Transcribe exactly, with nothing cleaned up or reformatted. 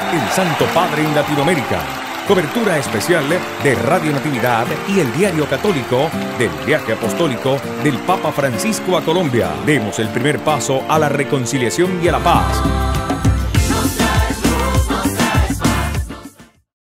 el Santo Padre en Latinoamérica. Cobertura especial de Radio Natividad y el Diario Católico del viaje apostólico del Papa Francisco a Colombia. Demos el primer paso a la reconciliación y a la paz